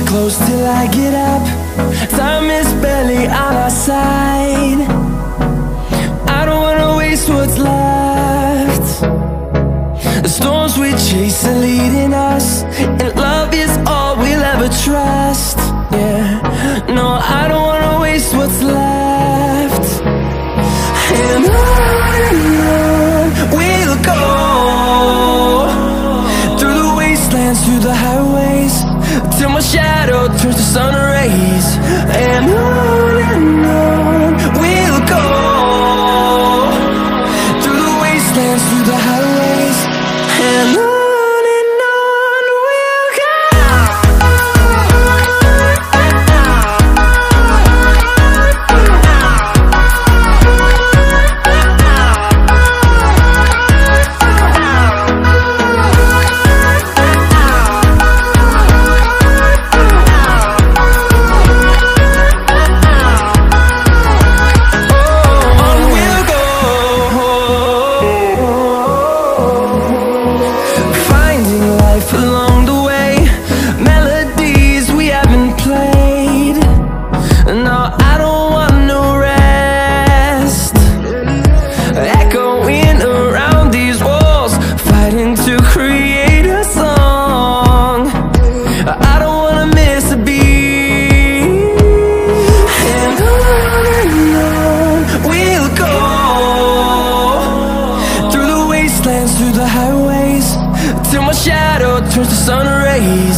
close till I get up. Time is barely on our side. I don't wanna waste what's left. The storms we chase are leading us, and love is all we'll ever trust. Yeah, no, I don't wanna waste what's left. And on we'll go, through the wastelands, through the highways, till my shadow turns to sun rays. And on we'll go, through the wastelands, through the highways, and on we'll go. Along the way, melodies we haven't played. No, I don't want no rest. Echoing around these walls, fighting to create a song. I don't wanna miss a beat. And on we'll go, through the wastelands, through the highways, till my shadow turns to sun rays.